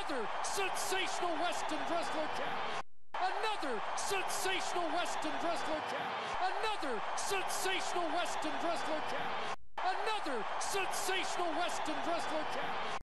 Another sensational Weston Dressler catch. Another sensational Weston Dressler catch. Another sensational Weston Dressler catch. Another sensational Weston Dressler catch.